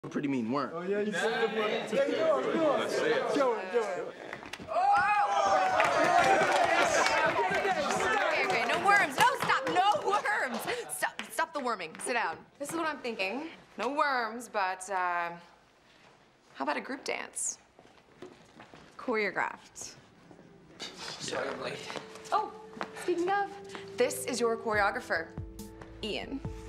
pretty mean worm. Oh, yeah, you said the word. Yeah, go on. Show it. Okay, no worms. No, stop. No worms. Stop the worming. Sit down. This is what I'm thinking. No worms, but how about a group dance? Choreographed. Sorry, I'm late. Oh, speaking of, this is your choreographer, Ian.